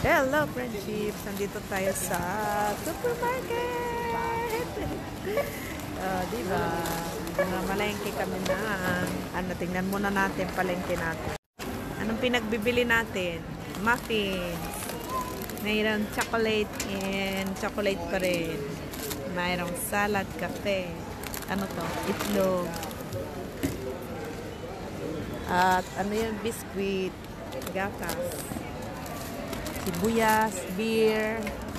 Hello, friendships! Nandito tayo sa supermarket! Diba? Malengke kami na. Tingnan muna natin palengke natin. Anong pinagbibili natin? Muffins. Mayroong chocolate and chocolate pa rin. Mayroong salad, kape. Ano to? Itlog. At ano yun? Biscuit. Gatas. Sibuyas, beer,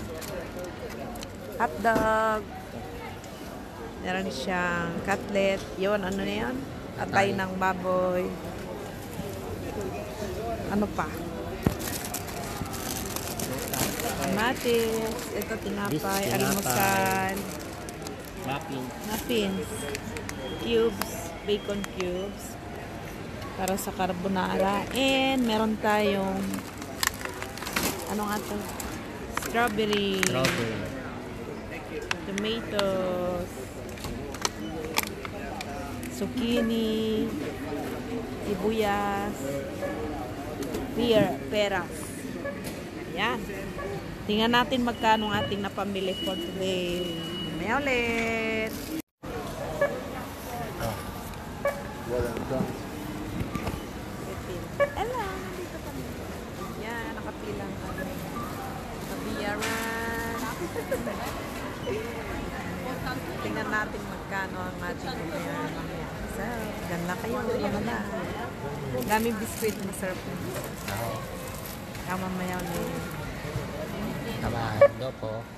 hotdog, meron siyang cutlet, yun, ano na yun? Atay ng baboy. Ano pa? Kamatis, ito tinapay, almusal, muffins, cubes, bacon cubes, para sa carbonara, and meron tayong ano nga ito? Strawberry. Tomatoes. Zucchini. Sibuyas. Peras. Yan. Tingnan natin magkano ang ating napamili for today. Mamaya ulit. Hello. Nandito kami. Yan. Nakapilang kami. Kabiyaran. Tingnan natin magkano ang ating mamaya. So, ganda kayo. Ano na. Daming biskuit. Masarap na. Mamaya ulit. Tama. Do po.